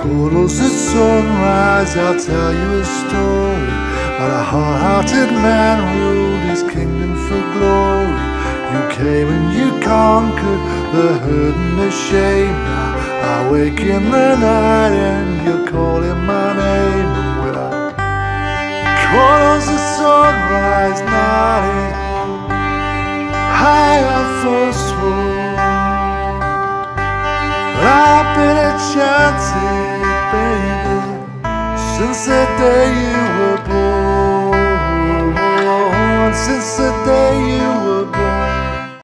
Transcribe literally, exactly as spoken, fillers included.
Cuddles at sunrise, I'll tell you a story about a hard-hearted man ruled his kingdom for glory. You came and you conquered the hurt and the shame. Now I wake in the night and you're calling my name. And when I Cuddles at sunrise, night is high up for